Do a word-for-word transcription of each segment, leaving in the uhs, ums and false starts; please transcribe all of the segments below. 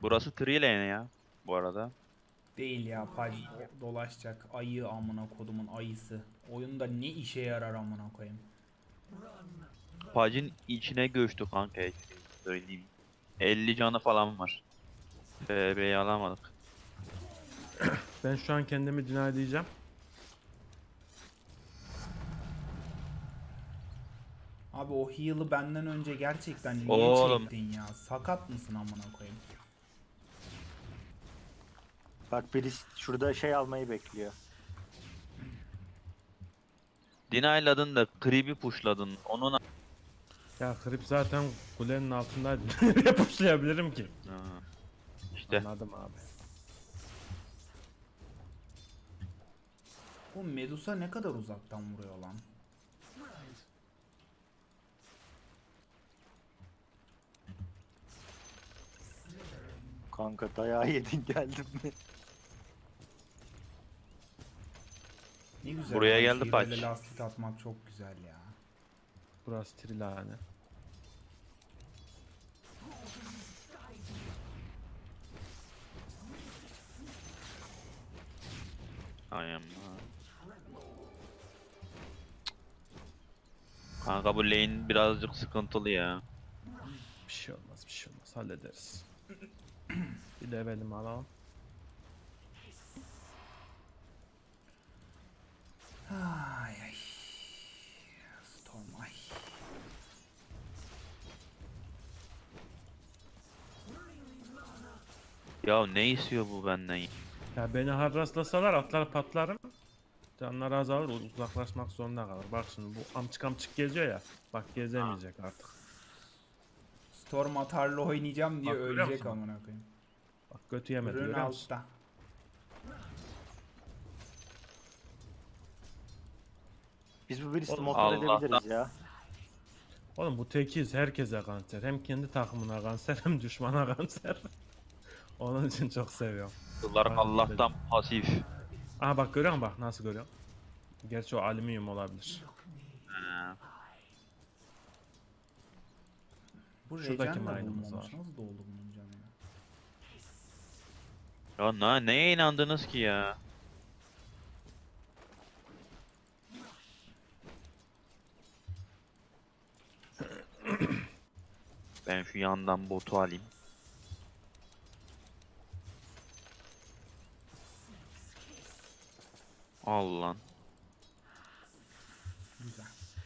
Burası Trilane ya bu arada. Değil ya, Paj dolaşacak ayı, amına kodumun ayısı. Oyunda ne işe yarar amına koyayım. Pacın içine göçtü kanka, söyleyeyim. elli canı falan var. F B'yi alamadık. Ben şu an kendimi deny diyeceğim. Abi o heal'ı benden önce gerçekten niye Oğlum. çektin ya? Sakat mısın amına koyayım? Bak birisi şurada şey almayı bekliyor. Deny'ladın da creep'i pushladın. Onun Ya Krip zaten kulenin altındaydı. Nereye pushlayabilirim ki? Ha, işte Anladım abi. Bu Medusa ne kadar uzaktan vuruyor lan? Kanka dayağı yedin geldin mi? Ne güzel. Buraya abi, geldi şiirle Paç. lastik atmak çok güzel ya. Burası Trilane. aynen. Kanka bu lane birazcık sıkıntılı ya. Bir şey olmaz, bir şey olmaz. Hallederiz. Bir levelimi alalım. Ay ay. Storm ay. Ya ne istiyor bu benden? Ya beni harraslasalar atlar patlarım. Canlar azalır, uzaklaşmak zorunda kalır. Bak şimdi bu amçık amçık geziyor ya. Bak gezemeyecek artık. Storm atarlı oynayacağım diye Bak, görüyor ölecek musun? amına koyayım. Bak götü yemedi, Ürün görüyor musun? altta. Biz bu birisi Oğlum, motor Allah'tan- edebiliriz ya. Oğlum bu tekiz herkese kanser. Hem kendi takımına kanser hem düşmana kanser. Onun için çok seviyorum. Yıllarım Bak, Allah'tan pasif. Aha bak görüyor musun, bak nasıl görüyor? Gerçi o alüminyum olabilir. Ha. Bu Şuradaki regen de mine'ımız bulunmamış. var. Nasıl doldu bunun canı ya? Ya na neye inandınız ki ya? Ben şu yandan botu alayım. Al lan. Güzel.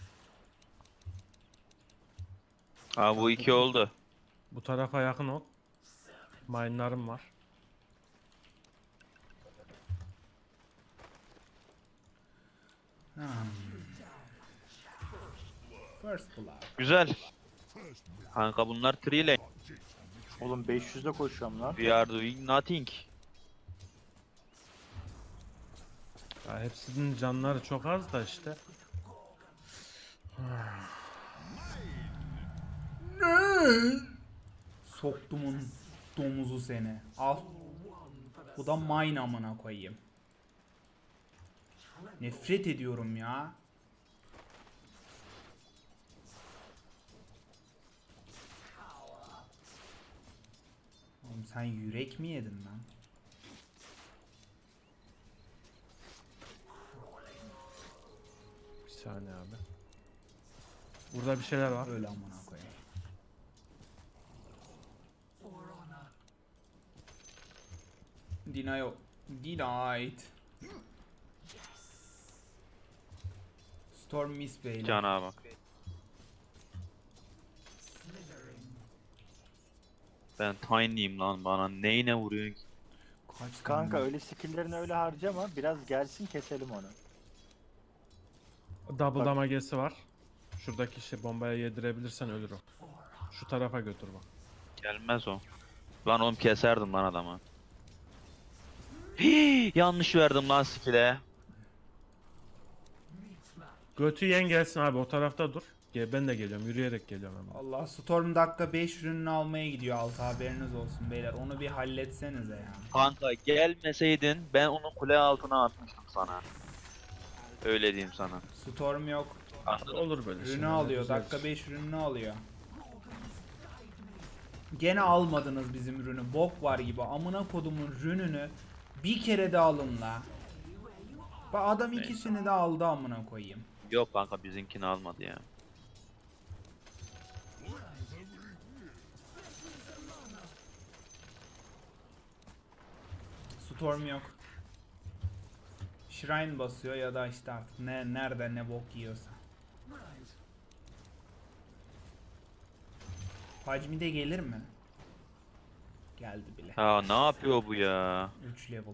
Ha bu iki oldu. Bu tarafa yakın ol. Mine'larım var. Hmm. First blood. Güzel. Kanka bunlar three lane. Oğlum beş yüzde koşuyorum lan. We are doing nothing. Ya hepsinin canları çok az da işte. Soktumun domuzu seni. Al. Bu da mine amına koyayım. Nefret ediyorum ya. Oğlum sen yürek mi yedin lan? Bir saniye abi. Burada bir şeyler var. Öyle amına koyayım. Deny o- Denied. Storm miss beyler. Cana bak. Ben tiny'yim lan, bana neyine vuruyorsun ki? Kaç Kanka tane- öyle skill'lerini öyle harcama. Biraz gelsin keselim onu. Double Bak. damage'si var. Şuradaki şey bombaya yedirebilirsen ölür o. Şu tarafa götür bak. Gelmez o. Lan oğlum keserdim lan adamı. Hii, yanlış verdim lan skill'e. Götü yen gelsin abi, o tarafta dur. Gel, ben de geliyorum, yürüyerek geliyorum hemen. Allah, Storm dakika beş ürününü almaya gidiyor, altı haberiniz olsun beyler. Onu bir halletsenize ya. Kanka gelmeseydin ben onu kule altına atmıştım sana. Öyle diyeyim sana. Storm yok. Anladın mı? Olur böyle Ürünü şeyler, alıyor. güzel. Dakika beş ürününü alıyor. Gene almadınız bizim ürünü. Bok var gibi. Amına kodumun rününü bir kere de alın la. Bak adam ikisini de aldı amına koyayım. Yok kanka bizimkini almadı ya. Storm yok. Shrine basıyor ya da işte artık ne nerede ne bok yiyorsa. Hacmi de gelir mi? Geldi bile. Ha ne yapıyor bu ya? üç level.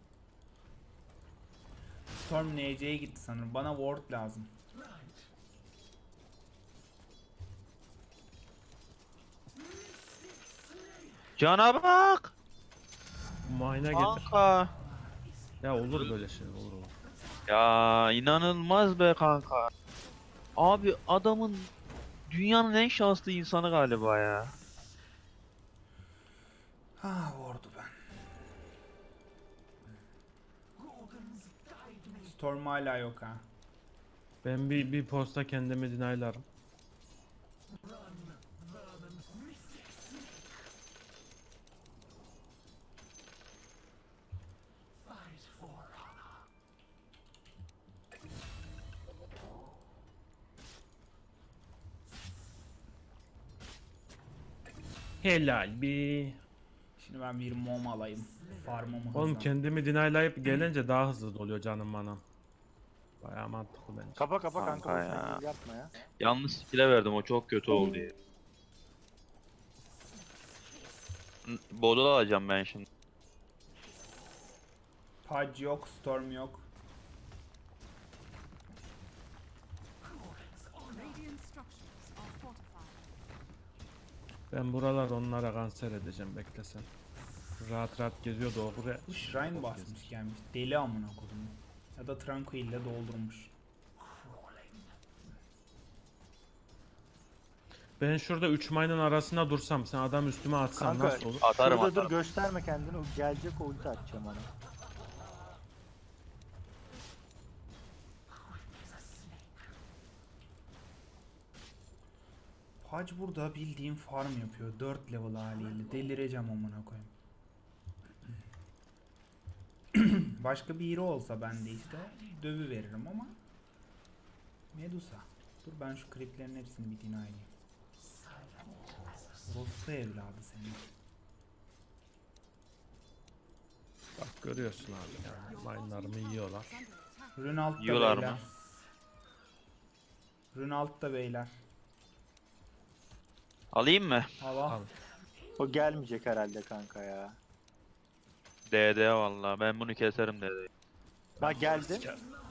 Storm N C'ye gitti sanırım. Bana ward lazım. Cana bak. Muayene getir. Kanka. Ya olur böyle şey, olur olur. Ya inanılmaz be kanka. Abi adamın dünyanın en şanslı insanı galiba ya. Ha ward'u ben. Storm hala yok ha. Ben bir bir posta kendimi dinaylarım. Helal bir. Şimdi ben bir mom alayım. Farmımı Oğlum hızlan- kendimi dinaylayıp gelince daha hızlı doluyor canım bana. Bayağı mantıklı bence. Kapa kapa kanka, Kanka boşuna ya. gir, yapma ya. Yanlış skill'e verdim o çok kötü oldu ya. Bodul alacağım ben şimdi. Pudge yok, Storm yok. Radiant structures are fortified. Ben buralar onlara kanser edeceğim, beklesen. Rahat rahat geziyordu o buraya. Bu Shrine basmış gelmiş. Deli amına kodum. Ya da Tranquil ile doldurmuş. Ben şurada üç mine'ın arasında dursam, sen adam üstüme atsan Kanka nasıl olur? Atarım şurada atarım. dur, gösterme kendini, o gelecek, o ulti atacağım ona. Pudge burada bildiğin farm yapıyor. dört level haliyle. Delireceğim amına koyayım. Başka bir hero olsa ben de işte dövü veririm ama Medusa. Dur ben şu kriplerin hepsini bir dinayayım. Rospu evladı senin. Bak görüyorsun abi yani. Mine'larımı yiyorlar. Rün altta Yiyorlar beyler. mı? Rün altta beyler. Alayım mı? Al al. Al. O gelmeyecek herhalde kanka ya. D D valla ben bunu keserim D D. Bak geldi.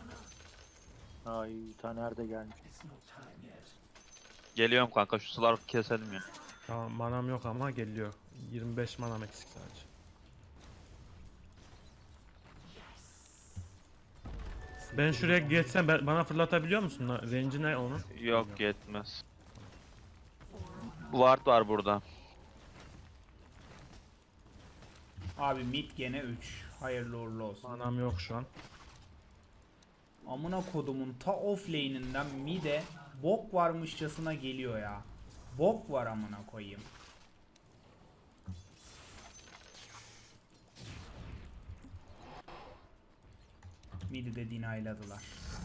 Ay Taner de gelmiş. Geliyorum kanka şu sular keselim ya. Tamam manam yok ama geliyor. yirmi beş manam eksik sadece. Ben şuraya geçsem ben, bana fırlatabiliyor musun? lan? Range'i ne onun? Yok yetmez. Ward var burada. Abi mid gene üç. Hayırlı uğurlu olsun. Manam yok şu an. Amına kodumun ta off lane'inden mid'e bok varmışçasına geliyor ya. Bok var amına koyayım. Mid'i de dinayladılar.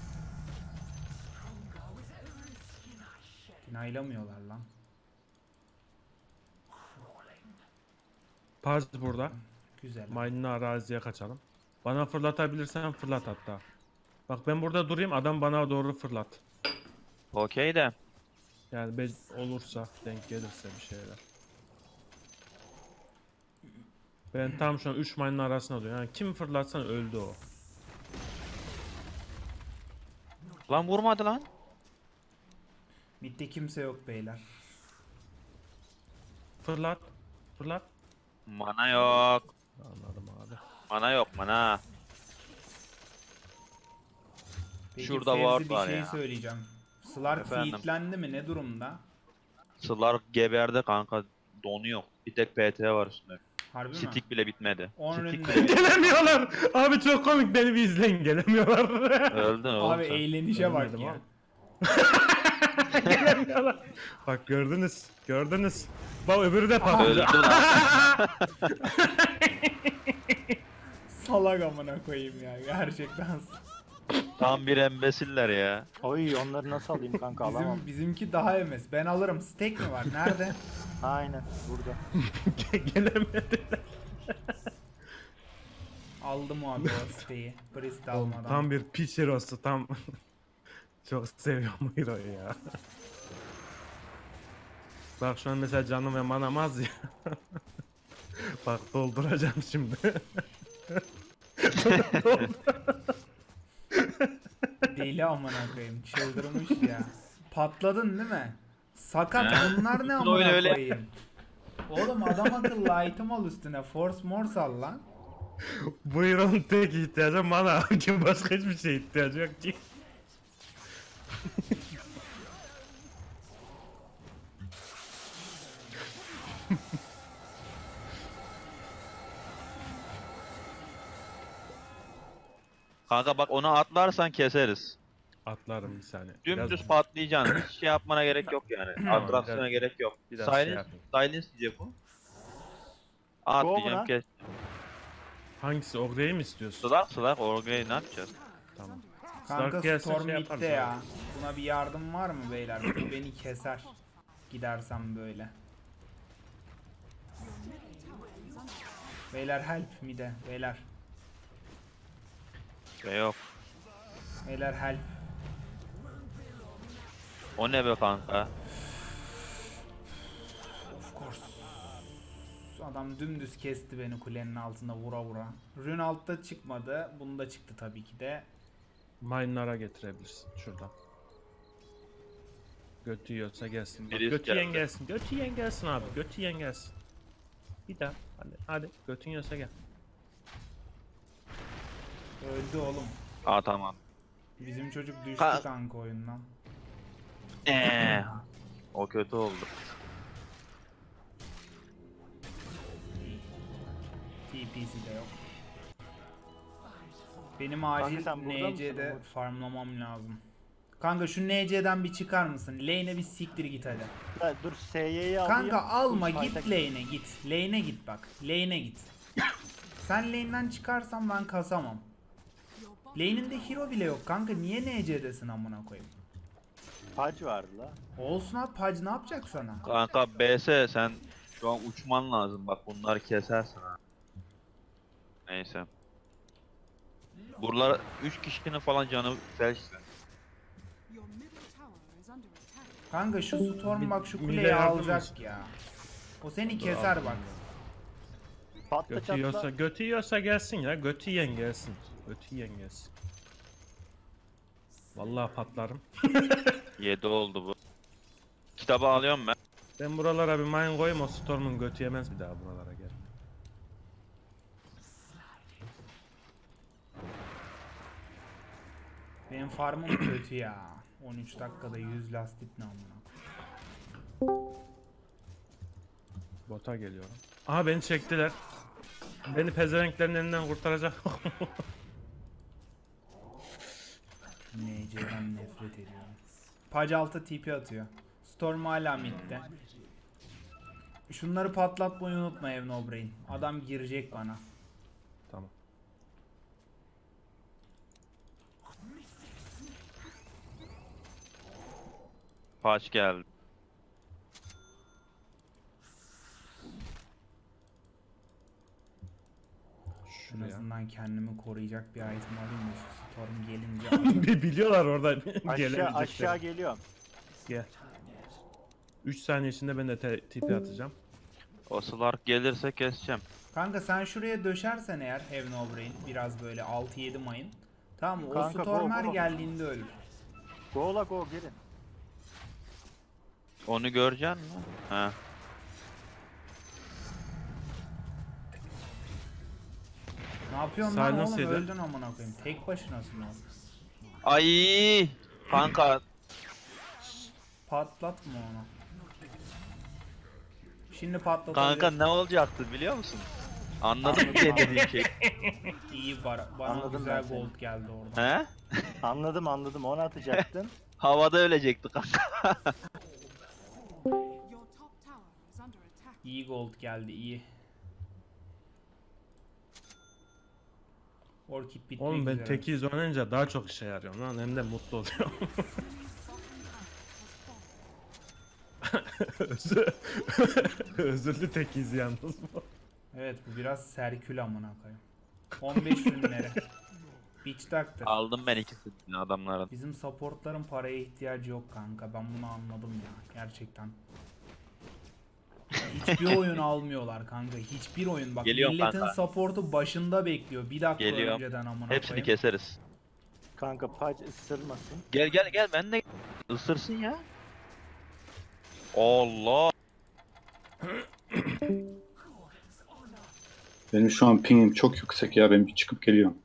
Dinaylamıyorlar lan. Paz burada. Güzel. Mine'ını araziye kaçalım. Bana fırlatabilirsen fırlat hatta. Bak ben burada durayım, adam bana doğru fırlat. Okey de. Yani be olursa, denk gelirse bir şeyler. Ben tam şu an üç mine'ın arasında duruyorum. Yani kim fırlatsan öldü o. Lan vurmadı lan. Mid'de kimse yok beyler. Fırlat. Fırlat. Mana yok. Anladım abi. Mana yok mana. Peki Şurada Fevzi ward bir var şey ya. söyleyeceğim. Slark Efendim? feedlendi mi? Ne durumda? Sılar geberdi kanka. Donuyor. Bir tek P T var üstünde. Harbi mi? Stick bile bitmedi. On Stick üründe- bile Gelemiyorlar. Abi çok komik, beni bir izleyin, gelemiyorlar. öldün oğlum Abi sen. eğlenişe bak Ölmedim ya. oğlum. Gelemiyorlar. Bak gördünüz. Gördünüz. Bak öbürü de patladı. Öldü lan. Salak amına koyayım ya gerçekten. Tam bir embesiller ya. Oy onları nasıl alayım kanka, alamam. Bizim, bizimki daha emes. Ben alırım. Steak mi var? Nerede? Aynen burada. Gelemediler. Aldım abi o steak'i. Brist almadan. Tam bir piç hero'su tam. Çok seviyorum hero'yu ya. Bak şu an mesela canım ve manam az ya. Bak dolduracağım şimdi. Deli amına koyayım. Çıldırmış ya. Patladın değil mi? Sakat bunlar ne Öyle amına öyle. koyayım. Oğlum adam akıllı item al üstüne. Force morse al lan. Bu hero'nun tek ihtiyacı mana. Ki başka hiçbir şeye ihtiyacı yok ki. Kanka bak ona atlarsan keseriz. Atlarım bir saniye. Dümdüz Biraz- patlayacaksın. Hiç şey yapmana gerek yok yani. Atraksiyona biraz- gerek yok. biraz şey Silence, yapayım. silence diyecek bu. At Go diyeceğim buna. kes. Hangisi? Ogre'yi mi istiyorsun? Sılar sılar orayı ne yapacağız? Tamam. Kanka Stark gelse Storm şey gitti yaparız ya. abi. Buna bir yardım var mı beyler? Bu beni keser. Gidersem böyle. Beyler help mide. Beyler. Şey yok. Beyler help. O ne be kanka? Of course. Adam dümdüz kesti beni kulenin altında vura vura. Rün altta çıkmadı. Bunda çıktı tabii ki de. Mine'lara getirebilirsin şuradan. Götü yiyorsa gelsin. Bak, Birisi götü yiyen geldi. gelsin. Götü yiyen gelsin abi. Götü yiyen gelsin. Bir daha. Hadi hadi. Götün yiyorsa gel. Öldü oğlum. Aa tamam. Bizim çocuk düştü Ka- kanka oyundan. Eee. O kötü oldu. T P'si de yok. Benim acil sen burada N mısın C'de Umut? farmlamam lazım. Kanka şu N C'den bir çıkar mısın? Lane'e bir siktir git hadi. Ya, dur S Y'yi alayım. Kanka alma Full git fight'a- lane'e git. Lane'e git bak. Lane'e git. Sen lane'den çıkarsan ben kasamam. Lane'inde hero bile yok kanka. Niye N C'desin amına koyayım? Hac vardı la. Olsun abi Paj ne yapacak sana? Kanka B S sen şu an uçman lazım bak bunları kesersin ha. Neyse. Buralar üç kişinin falan canı felçsin. Your middle tower is under attack. Kanka şu Storm bak şu Mide kuleyi yardım alacak olsun. ya. O seni keser bak. Patla Götü çatla. yiyorsa, götü yiyorsa gelsin ya. Götü yiyen gelsin. Götü yiyen gelsin. Vallahi patlarım. yedi oldu bu. Kitabı alıyorum ben. Ben buralara bir mine koyayım, o Storm'un götü yemez bir daha buralara gel. Benim farmım kötü ya. on üç dakikada yüz lastik ne amına. Bota geliyorum. Aha beni çektiler. Beni pezevenklerin elinden kurtaracak. N C'den nefret ediyorum. Paj altı T P atıyor. Storm hala midde. Şunları patlatmayı unutma Evan O'Brien. Adam girecek bana. Tamam. Paç geldi. En Şuraya. azından kendimi koruyacak bir item alayım da şu Storm gelince. Bir biliyorlar orada Aşağı, gelemeyecekleri. aşağı geliyorum. Gel. üç saniye içinde ben de te- T P atacağım. O Slark gelirse keseceğim. Kanka sen şuraya döşersen eğer Evan O'Brien biraz böyle altı yedi mayın. Tamam mı? O Kanka, Storm go, her go. geldiğinde ölür. Go la go gelin. Onu göreceksin mi? He. Ne yapıyorsun Silence lan oğlum? yedi. Öldün amına koyayım. Tek başınasın oğlum. Ay kanka Patlatma onu. Şimdi patlat. kanka ne olacaktı biliyor musun? Anladın mı Anladım, dediğin şey? İyi bar bana Anladım güzel ben seni. gold geldi orada. He? Anladım anladım, onu atacaktın. Havada ölecekti kanka. Your top tower is under attack. İyi gold geldi, iyi. Orchid bitmek Oğlum ben üzere. tekiz oynayınca daha çok işe yarıyorum lan, hem de mutlu oluyorum. Özür- Özürlü tekiz yalnız bu. Evet, bu biraz serkül amına koyayım. on beş ürünleri. Beach Doctor. Aldım ben ikisini adamların. Bizim supportların paraya ihtiyacı yok kanka. Ben bunu anladım ya gerçekten. Hiçbir oyun almıyorlar kanka. Hiçbir oyun bak. Geliyorum milletin kanka. supportu başında bekliyor. Bir dakika Geliyorum. önceden amına Hepsini koyayım. keseriz. Kanka paç ısırmasın. Gel gel gel ben de ısırsın ya. Allah. Benim şu an pingim çok yüksek ya. Ben bir çıkıp geliyorum.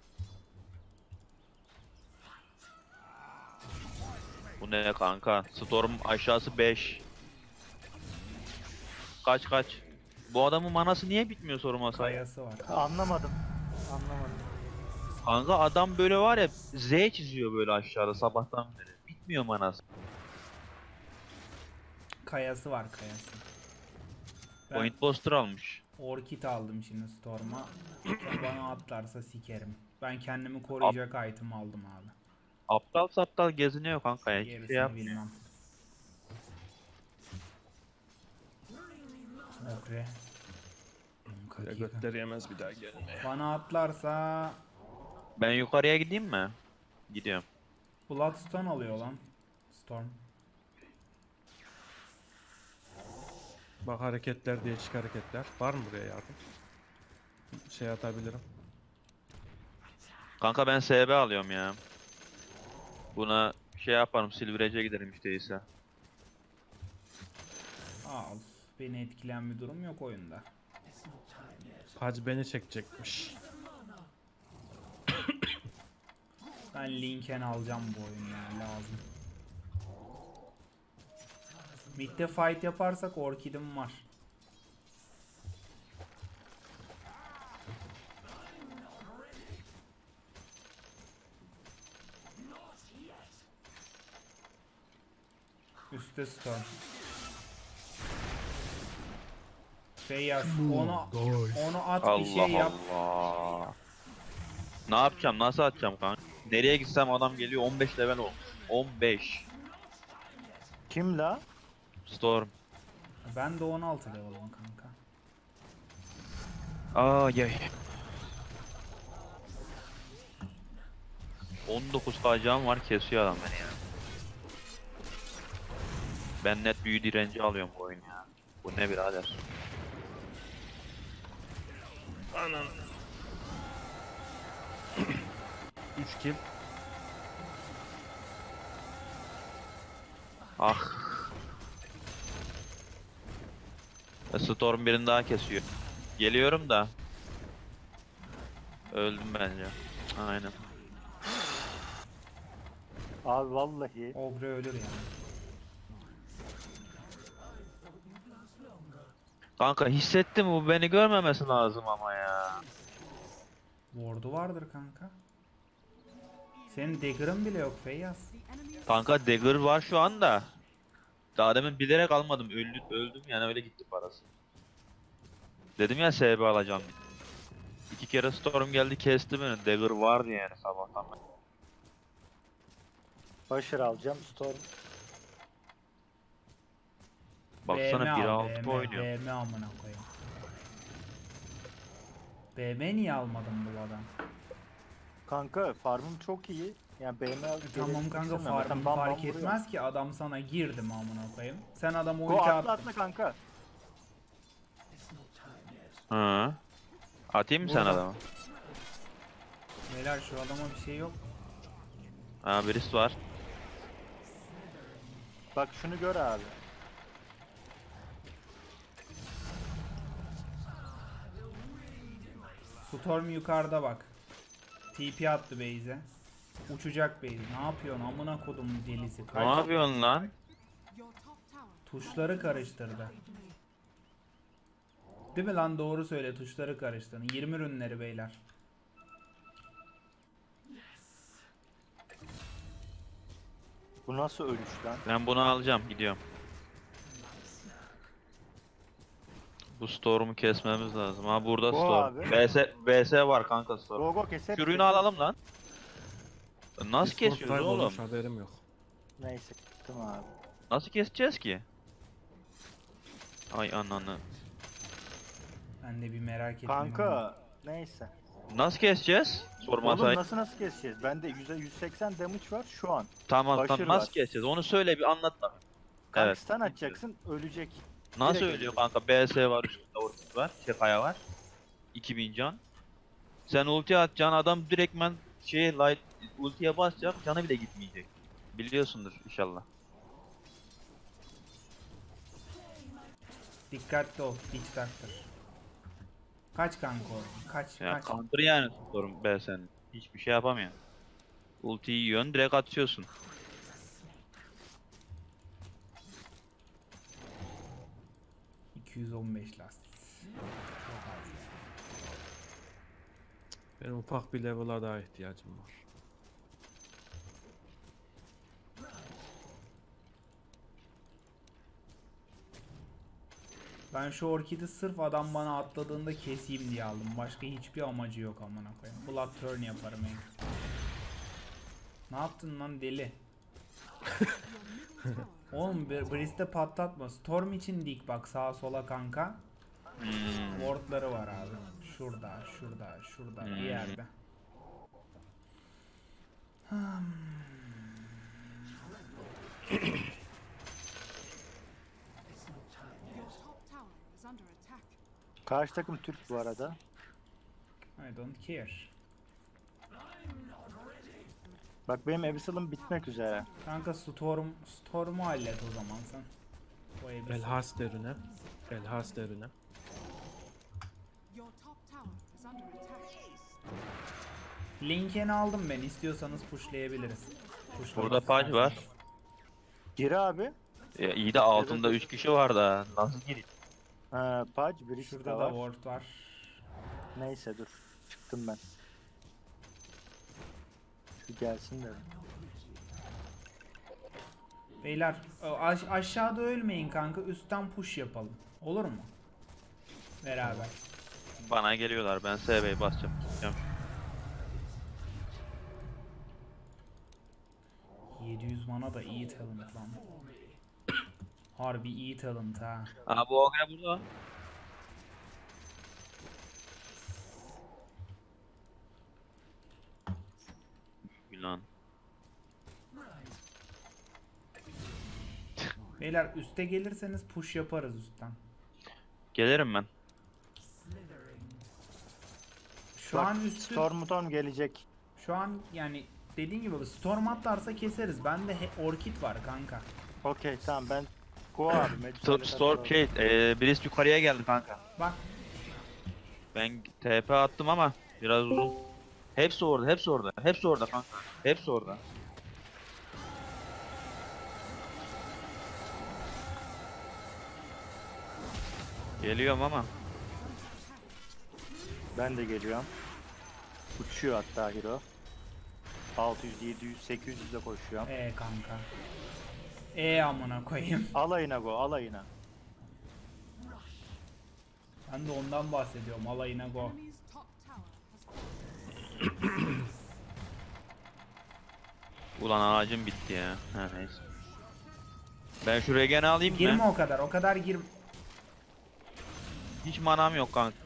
Bu ne kanka? Storm aşağısı beş. Kaç kaç. Bu adamın manası niye bitmiyor sorması? Kayası var. Anlamadım. Anlamadım. Kanka adam böyle var ya Z çiziyor böyle aşağıda sabahtan beri. Bitmiyor manası. Kayası var kayası. Ben Point poster almış. Orchid aldım şimdi Storm'a. Bana atlarsa sikerim. Ben kendimi koruyacak item aldım abi. Aptal saptal geziniyor kanka ya. Hiçbir Gerisini şey yapmıyor. bilmem. Okre. Ya götleri yemez bir daha gelmeye. Bana atlarsa Ben yukarıya gideyim mi? Gidiyorum. Bloodstone alıyor lan. Storm. Bak hareketler, değişik hareketler. Var mı buraya yardım? Şey atabilirim. Kanka ben S B alıyorum ya. Buna şey yaparım, Silver Edge'e giderim işte ise. Al. Beni etkileyen bir durum yok oyunda. Hacı beni çekecekmiş. Ben Linken alacağım bu oyunu ya, lazım. Mid'de fight yaparsak Orchid'im var. Üstte Storm. Feyyaz onu onu at bir Allah şey yap. Allah. Ne yapacağım? Nasıl atacağım kanka? Nereye gitsem adam geliyor on beş level olmuş. on beş. Kim la? Storm. Ben de on altı level'ım kanka. Aa yay. on dokuz kacağım var, kesiyor adam beni ya. Ben net büyü direnci alıyorum bu oyun ya. Bu ne birader? Anan. üç kill. Ah. E, Storm birini daha kesiyor. Geliyorum da. Öldüm bence. Aynen. Abi vallahi. Ogre ölür yani. Kanka hissettim, bu beni görmemesi lazım ama ya. Ward'u vardır kanka. Senin dagger'ın bile yok Feyyaz. The enemy Kanka dagger var şu anda. Daha demin bilerek almadım. Öldüm, öldüm yani, öyle gitti parası. Dedim ya S B alacağım. İki kere Storm geldi kesti beni. Dagger vardı yani sabahtan beri. Başır alacağım. Storm. Baksana bir al, altı B M, oynuyor. B M amına koyayım. B M niye almadın bu adam? Kanka farmım çok iyi. Yani B M al. E tamam kanka, farm fark etmez ki, adam sana girdim amına koyayım. Sen adam Go ulti atla attın. atla kanka. Hı. Atayım mı sen Burada. adamı? Beyler şu adama bir şey yok. Ha, birisi var. Bak şunu gör abi. Storm yukarıda bak. T P attı base'e. Uçacak base. Ne yapıyorsun amına kodum delisi? Ne Kaç- yapıyorsun lan? your top tower Tuşları karıştırdı. Değil mi lan, doğru söyle, tuşları karıştırdın. yirmi ürünleri beyler. Bu nasıl ölüş lan? Ben bunu alacağım, gidiyorum. Bu Storm'u kesmemiz lazım. Ha burada Bu Storm. abi. B S B S var kanka Storm. Go go keser. Kürünü alalım lan. Nasıl Discord kesiyoruz kaybolmuş, oğlum? haberim yok. Neyse tamam abi. Nasıl keseceğiz ki? Ay ananı. Ben de bir merak ettim. Kanka neyse. Nasıl keseceğiz? Oğlum Sormasaydı. nasıl nasıl keseceğiz? Bende yüzde yüz seksen damage var şu an. Tamam Başarı tamam nasıl var. keseceğiz? Onu söyle bir anlat bak. Kanka Evet. stun atacaksın ölecek. Nasıl Direkt ölüyor ölecek. kanka? B S var, üstünde ortası var, Kefaya var. iki bin can. Sen ulti atacaksın, adam direktmen şey light ultiye basacak, canı bile gitmeyecek. Biliyorsundur inşallah. Dikkatli ol. Dikkatli. Kaç kanka o? Kaç Ya kaç. counter yani Storm B S'nin. Hiçbir şey yapamıyor. Ultiyi yiyorsun, direkt atıyorsun. iki yüz on beş lastik. Çok az ya. Benim ufak bir level'a daha ihtiyacım var. Ben şu orkidi sırf adam bana atladığında keseyim diye aldım. Başka hiçbir amacı yok amına koyayım. Blood turn yaparım en kötü. Ne yaptın lan deli? Oğlum bir Brist'e patlatma. Storm için dik bak sağa sola kanka. Hmm. Wardları var abi. Şurada, şurada, şurada bir Hmm. yerde. Hmm. Your top tower is under attack. Karşı takım Türk bu arada. I don't care. Bak benim Abyssal'ım bitmek üzere. Kanka Storm, Storm'u hallet o zaman sen. O Abyss. Elhas derine. Elhas derine. Your top tower is under attack. Linkeni aldım ben. İstiyorsanız pushlayabiliriz. Pushlamak Burada patch var. isterseniz. Gir abi. Ya iyi de altında üç kişi var da nasıl gireyim? Ha, Pudge bir Şurada da da var. ward var. Neyse dur. Çıktım ben. Şu gelsin de. Beyler aş- aşağıda ölmeyin kanka. Üstten push yapalım. Olur mu? Beraber. Bana geliyorlar, ben S B'yi basacağım. Gideceğim. yedi yüz mana da iyi talent lan. Harbi iyi talent ha. Aa bu Ogre burada. Ulan. Beyler üste gelirseniz push yaparız üstten. Gelirim ben. Şu Bak, an üstü Storm Storm gelecek. şu an yani dediğin gibi storm atlarsa keseriz. Bende he- orkid var kanka. Okey tamam ben Go abi. Medusa'yla Sto- Storm katılalım. şey, e, birisi yukarıya geldi kanka. Bak Ben T P attım ama biraz uzun. Hepsi orada, hepsi orada, hepsi orada kanka. Hepsi orada. Geliyorum ama. Ben de geliyorum. Uçuyor hatta Hero. altı yüz, yedi yüz, sekiz yüz'e koşuyorum. e kanka. E amına koyayım. Alayına go, alayına. Ben de ondan bahsediyorum. Alayına go. Enemy's top tower has fallen. Ulan ağacım bitti ya. Ha neyse. Ben şu regeni alayım Girme mı? o kadar. O kadar gir. Hiç manam yok kanka.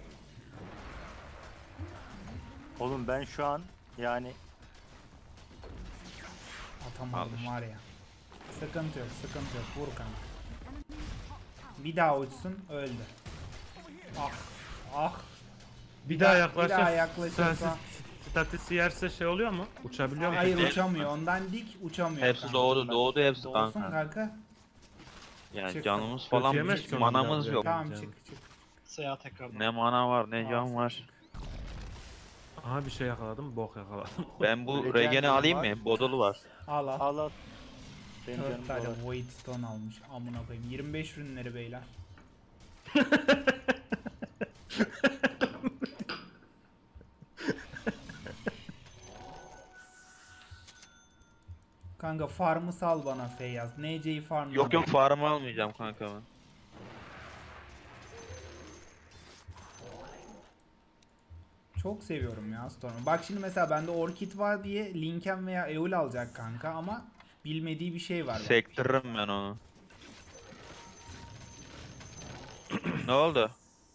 Oğlum ben şu an yani Atamadım Al işte. var ya. Sıkıntı yok, sıkıntı yok. Vur kanka. Bir daha uçsun, öldü. Ah, ah. Bir daha- daha bir yaklaşırsa, daha yaklaşırsa- statisi yerse şey oluyor mu? Uçabiliyor mu? Hayır Değil. uçamıyor. Ondan dik uçamıyor. Hepsi kanka. doğdu, doğdu hepsi Doğsun kanka. kanka. Yani Çık. canımız falan Kötüyemez hiç ki onu manamız biraz yok. ya. Tamam canım. çık çık. Seyahat tekrardan. Ne mana var, ne can var. Aha bir şey yakaladım, bok yakaladım. Ben bu Legend regeni alayım var. mı? Bodolu var. Al al. al al. Benim dört canım tane dolar. Void Stone almış. Amına koyayım. yirmi beş ürünleri beyler. Kanka farmı sal bana Feyyaz. N C'yi farmla. Yok yok farmı almayacağım kanka ben. Çok seviyorum ya Storm'u. Bak şimdi mesela bende Orchid var diye Linken veya Eul alacak kanka ama bilmediği bir şey var. bak. Sektiririm ben onu. Ne oldu?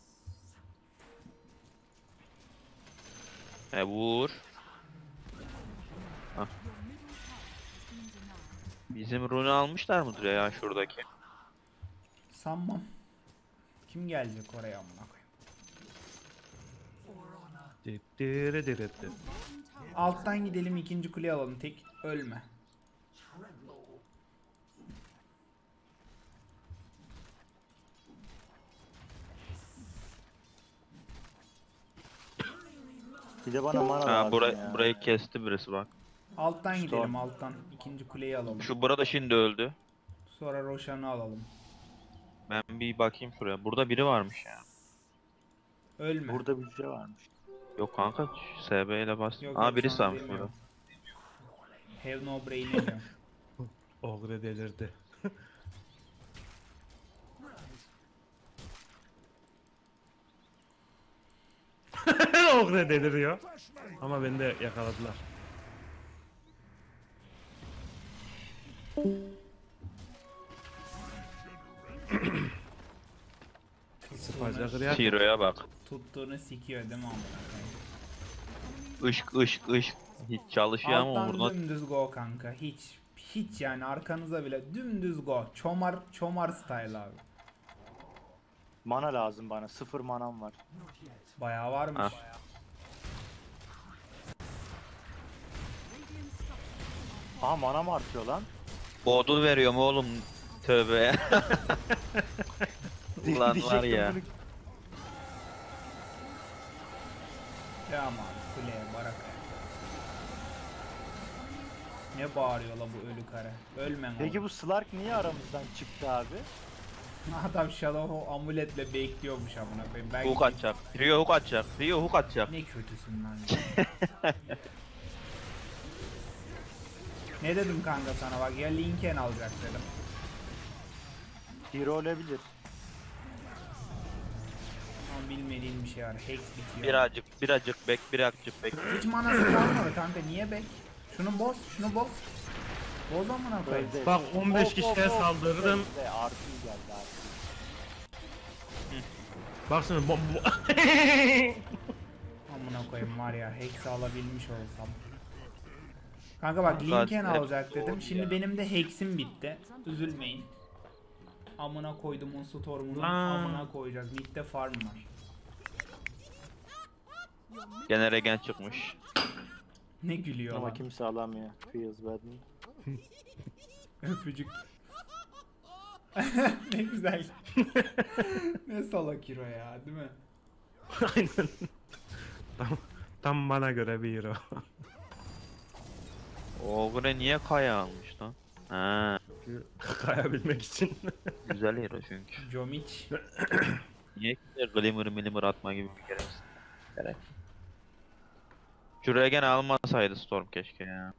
E vur. Hah. Bizim rune almışlar mıdır ya şuradaki? Sanmam. Kim gelecek oraya amına koyayım? Diri diri diri. Alttan gidelim ikinci kuleyi alalım. Tek ölme. Bir de bana mana Ha lazım bura, ya. burayı kesti birisi bak. Alttan Storm. gidelim alttan. İkinci kuleyi alalım. Şu burada şimdi öldü. Sonra Roshan'ı alalım. Ben bir bakayım şuraya. Burada biri varmış ya. Ölme. Burada bir şey varmış. Yok kanka S B ile bas. Yok, Aa yok, birisi sana varmış burada. demiyorum. Have no brain demiyorum. Ogre delirdi. Ogre deliriyor. Ama beni de yakaladılar. Spaca kırıyak. Tiro'ya bak. Tuttuğunu sikiyor değil mi amına koyayım? Işk ışk ışk. Hiç çalışıyor ama Alttan umuruna. dümdüz go kanka. Hiç hiç yani arkanıza bile dümdüz go. Çomar çomar style abi. Mana lazım bana. Sıfır manam var. Bayağı varmış. Ha. Aha manam artıyor lan. Bodul veriyorum oğlum. Tövbe ya. Ulan var Diyecektim ya. bunu. Devam abi kuleye barakaya. Ne bağırıyor la bu ölü kare? Ölmen Peki oğlum. bu Slark niye aramızdan çıktı abi? Adam Shadow'u amuletle bekliyormuş amına koyayım. Belki Hook atacak. Rio hook atacak. Rio hook atacak. ne kötüsün lan. ya. Ne dedim kanka sana bak ya Linken alacak dedim. Hero olabilir. Ama bilmediğin bir şey var. Hex bitiyor. Birazcık birazcık bek birazcık bek. Hiç manası kalmadı kanka niye bek? Şunu boz, şunu boz. Boz amına koyayım. Öldü. Bak on beş Of, kişiye of, of. saldırdım. Ve artı geldi abi. Bak şimdi bom bom. Amına koyayım var ya Hex alabilmiş olsam. Kanka bak Kanka, Linken hep alacak dedim. Şimdi benim de Hex'im bitti. Üzülmeyin. Amına koydumun Storm'unu Aa. amına koyacağız. Mid'de farm var. Gene regen çıkmış. Ne gülüyor Ama lan. kimse alamıyor. Feels bad me. Öpücük. Ne güzel. Ne salak hero ya değil mi? Aynen. Tam, tam bana göre bir hero. Ogre niye kaya almış lan? Ha, Kayabilmek için. güzel hero çünkü. Jomic. Niye ki glimmer milimmer atma gibi bir gereksiz. Gerek. Şu regen almasaydı Storm keşke ya.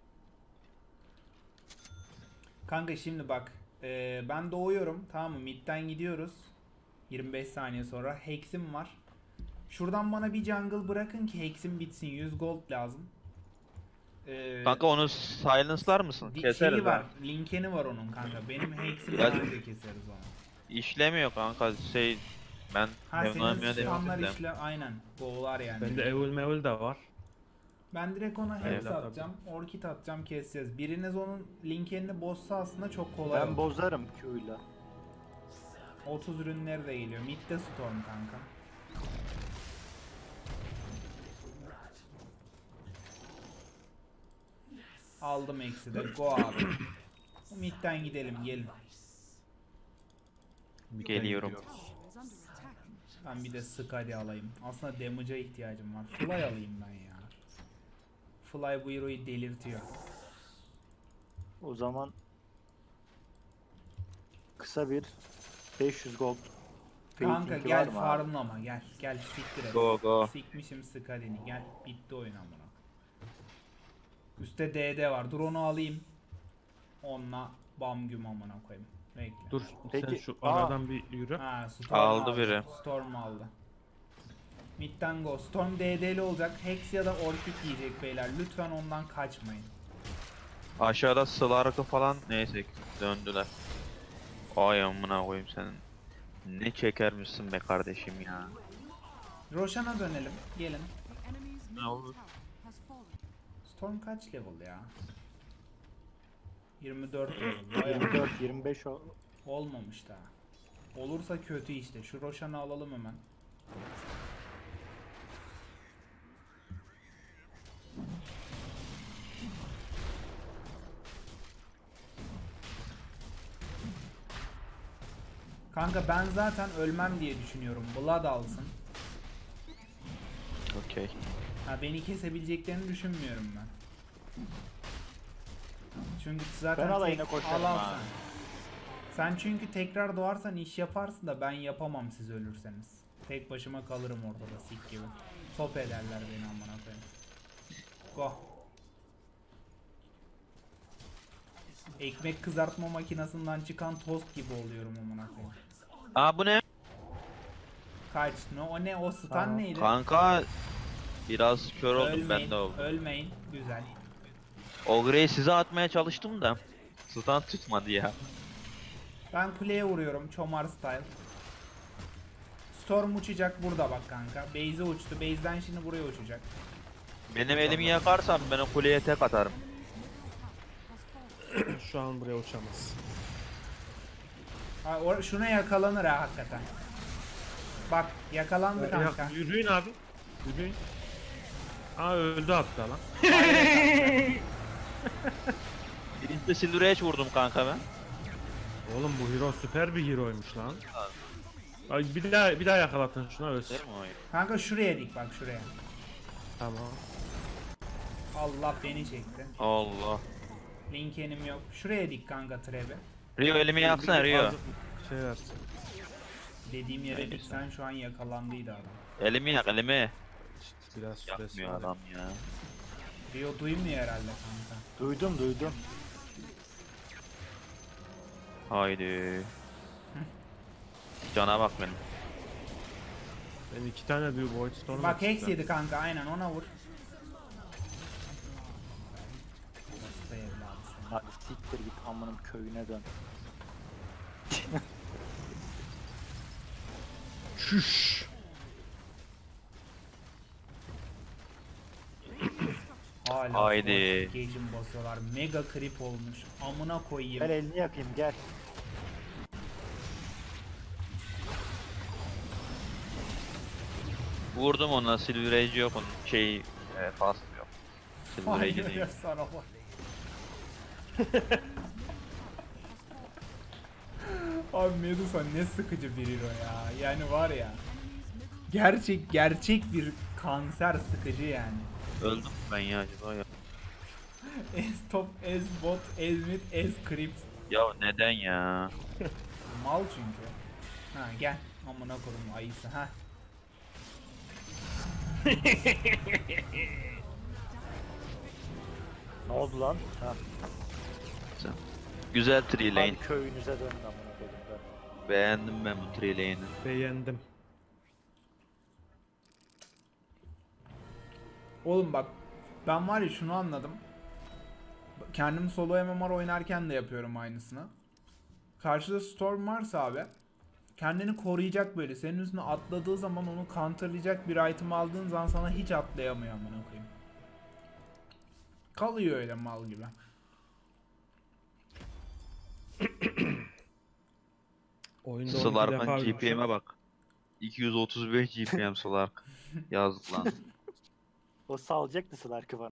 Kanka şimdi bak. eee, ben doğuyorum. Tamam mı? Mid'den gidiyoruz. yirmi beş saniye sonra. Hex'im var. Şuradan bana bir jungle bırakın ki Hex'im bitsin. yüz gold lazım. Eee, Kanka onu silence'lar mısın? di- Keseriz şeyi var. ha. Linkeni var onun kanka. Benim Hex'imi Ya- nerede keseriz onu? İşlemiyor kanka şey ben Ha Leonardo'ya senin fanlar demiştim. işle aynen. Go'lar yani. Bende evil mevil de var. Ben direkt ona Hex Eyvallah. atacağım. Orchid atacağım keseceğiz. Biriniz onun linkenini bozsa aslında çok kolay Ben olur. bozarım Q'yla. otuz ürünleri de geliyor. Mid'de Storm kanka. Aldım eksi de. Go abi. Mid'den gidelim gelin. Geliyorum. Is under attack. Ben bir de Skadi alayım. Aslında damage'a ihtiyacım var. Fly alayım ben ya. Fly bu hero'yu delirtiyor. O zaman kısa bir beş yüz gold. Kanka Fate'inki gel var mı abi? farmlama gel. Gel siktir et. Go go. Sikmişim Skadi'ni gel. Bitti oyun amına. Üste D D var. Dur onu alayım. Onunla bam güm amına koyayım. Bekle. Dur sen Peki, şu aa. aradan bir yürü. Ha, Storm Aldı aldı. biri. Storm aldı. Mid'den go. Storm D D'li olacak. Hex ya da Orchid yiyecek beyler. Lütfen ondan kaçmayın. Aşağıda Slark'ı falan neyse döndüler. Ay amına koyayım senin. Ne çekermişsin be kardeşim ya. Roshan'a dönelim. Gelin. The enemy's Ne middle olur? tower has fallen. Storm kaç level ya? yirmi dört level. Bayağı yirmi dört yirmi beş o. olmamış daha. Olursa kötü işte. Şu Roshan'ı alalım hemen. Kanka ben zaten ölmem diye düşünüyorum. Blood alsın. Okey. Ha, beni kesebileceklerini düşünmüyorum ben. Çünkü zaten Ben alayına tek- koşarım al al ha. sen. Sen çünkü tekrar doğarsan iş yaparsın da ben yapamam siz ölürseniz. Tek başıma kalırım orada da sik gibi. Top ederler beni amına koyayım. Go. Ekmek kızartma makinesinden çıkan tost gibi oluyorum amına koyayım. Aa bu ne? Kaç? No, o ne? O stun Tamam. neydi? Kanka biraz kör oldum Ölmeyin, ben de oldum. ölmeyin. Güzel. Ogre'yi size atmaya çalıştım da stun tutmadı ya. Ben kuleye vuruyorum çomar style. Storm uçacak burada bak kanka. Base'e uçtu. Base'den şimdi buraya uçacak. Benim elimi yakarsan ben o kuleye tek atarım. Şu an buraya uçamaz. Ha, or- şuna yakalanır ha hakikaten. Bak yakalandı kanka. Ya, yürüyün abi. Yürüyün. Aa öldü hatta lan. Birincide Silver Edge vurdum kanka ben. Oğlum bu hero süper bir heroymuş lan. Ay bir daha bir daha yakalatın şuna ölsün. Değil mi o? Kanka şuraya dik bak şuraya. Tamam. Allah beni çekti. Allah. Linkenim yok. Şuraya dik kanka trebe. Rio elimi yaksana Rio. Fazla Şey versin. Dediğim yere Neyse. diksen şu an yakalandıydı adam. Elimi yak elimi. İşte biraz süresi Yakmıyor var. adam ya. Rio duymuyor herhalde kanka. Duydum duydum. Haydi. Cana bak benim. Ben iki tane büyük Void Storm Bak atacağım. Hex yedi kanka aynen ona vur. Hasta evladı sen. Hadi siktir git amınım köyüne dön. Şüş. Hala Haydi. Gage'im basıyorlar. Mega creep olmuş. Amına koyayım. Gel elini yakayım gel. Vurdum ona Silver Edge yok onun şey e, fast yok. Silver Edge Hayır değil. ya sana bak. Abi Medusa ne sıkıcı bir hero ya. Yani var ya. Gerçek gerçek bir kanser sıkıcı yani. Öldüm ben ya acaba ya. Es top, es bot, es mid, es creep. Ya neden ya? Mal çünkü. Ha gel. Amına koyayım ayısı ha. Ne oldu lan? Ha. Güzel tree lane. Hadi köyünüze dönün amına koyayım ben. Beğendim ben bu tree lane'i. Beğendim. Oğlum bak ben var ya şunu anladım. Kendim solo M M R oynarken de yapıyorum aynısını. Karşıda Storm varsa abi kendini koruyacak böyle. Senin üstüne atladığı zaman onu counterlayacak bir item aldığın zaman sana hiç atlayamıyor amına koyayım. Kalıyor öyle mal gibi. Oyunda on iki defa Slark'ın G ölmüşüm. P M'e bak. iki yüz otuz beş G P M Slark. Yazık lan. O salacaktı Slark'ı bana.